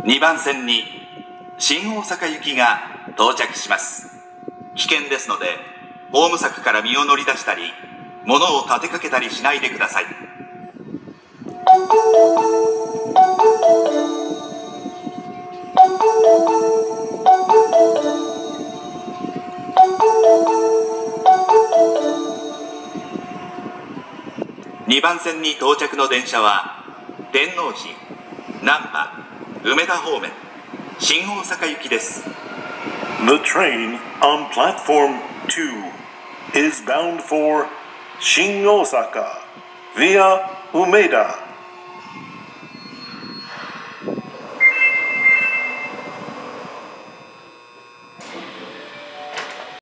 2番線に新大阪行きが到着します。危険ですので、ホーム柵から身を乗り出したり、物を立てかけたりしないでください。2番線に到着の電車は天王寺、難波、梅田方面、新大阪行きです。 The train on platform 2 is bound for Shin Osaka via Umeda.